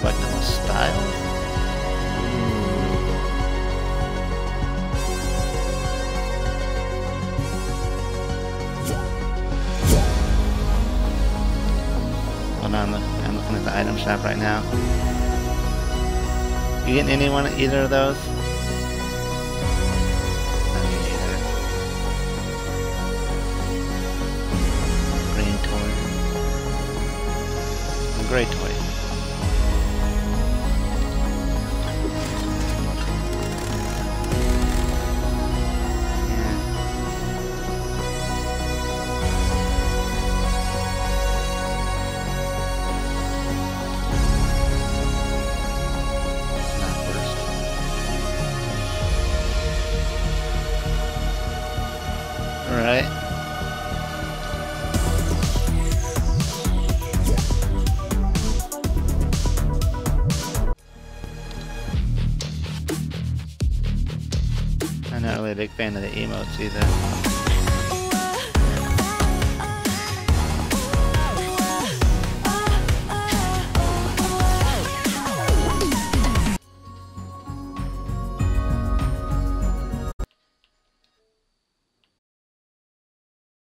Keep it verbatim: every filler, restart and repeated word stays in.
collectible style? Hold on, look, I'm looking at the item shop right now. You getting any one either of those? Not me either. Green toy. A gray toy. Right. I'm not really a big fan of the emotes either.